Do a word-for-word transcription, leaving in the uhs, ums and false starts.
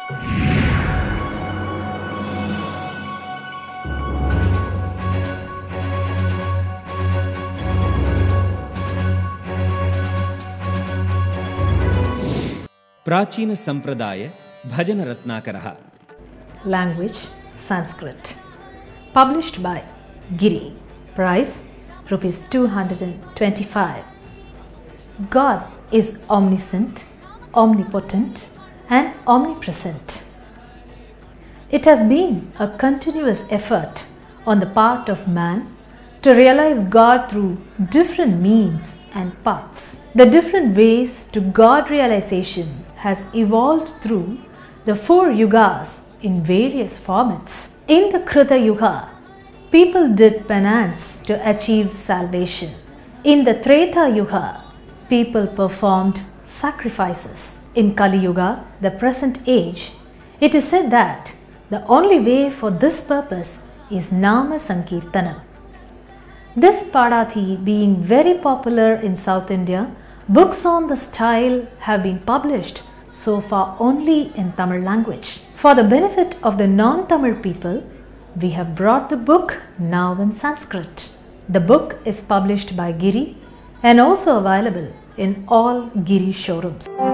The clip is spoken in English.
प्राचीन संप्रदाय भजन रत्नाकरः. Language Sanskrit. Published by Giri. Price rupees two hundred twenty-five. God is omniscient, omnipotent and omnipresent. It has been a continuous effort on the part of man to realize God through different means and paths. The different ways to God realization has evolved through the four yugas in various formats. In the Krita Yuga, people did penance to achieve salvation. In the Treta Yuga, people performed sacrifices. In Kali Yuga, the present age, it is said that the only way for this purpose is Nama Sankirtanam. This Padathi being very popular in South India, books on the style have been published so far only in Tamil language. For the benefit of the non-Tamil people, we have brought the book now in Sanskrit. The book is published by Giri and also available in all Giri showrooms.